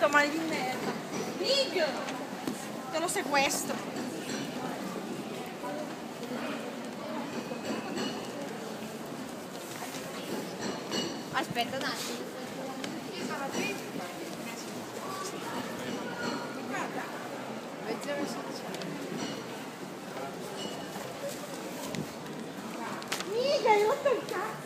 sto male di merda. Mig! Te lo sequestro. Aspetta un attimo. Mica, hai rotto il cazzo!